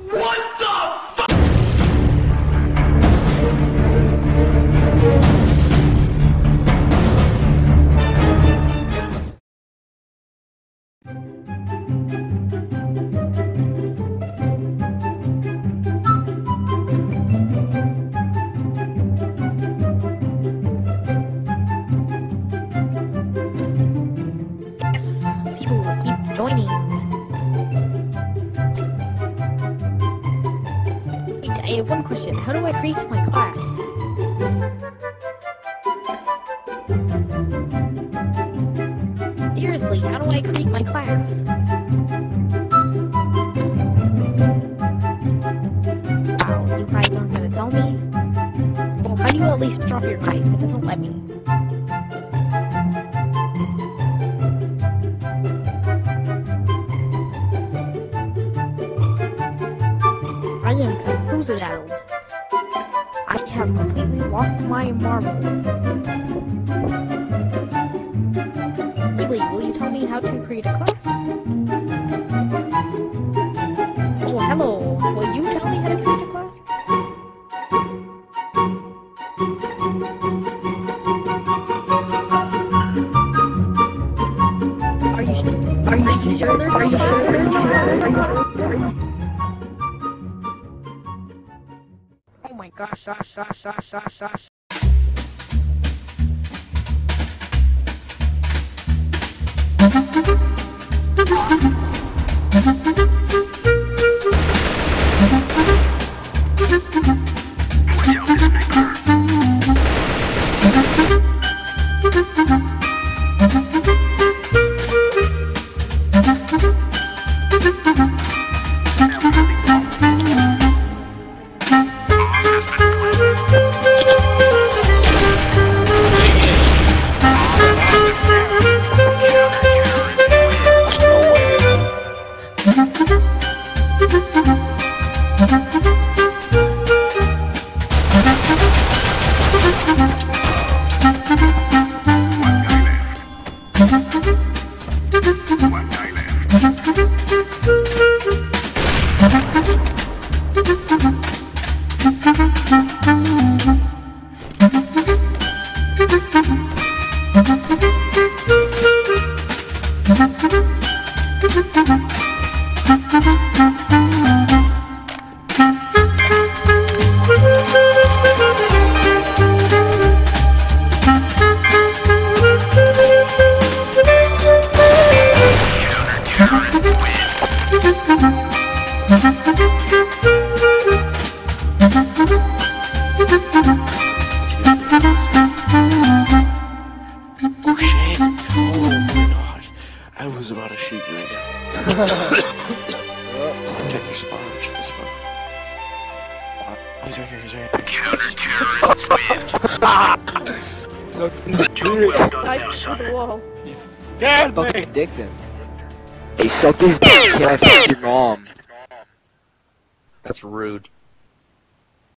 What the fuck? People will keep joining. I have one question. How do I create my class? Seriously, how do I create my class? Wow, you guys aren't gonna tell me? Well, how do you at least drop your knife? It doesn't let me. I am confused. I have completely lost my marbles. Really, will you tell me how to create a class? Oh, hello. Will you tell me how to create a class? Are you sure? Are you sure? Oh my gosh, gosh. Hey, suck his dick, can I fuck your mom? That's rude.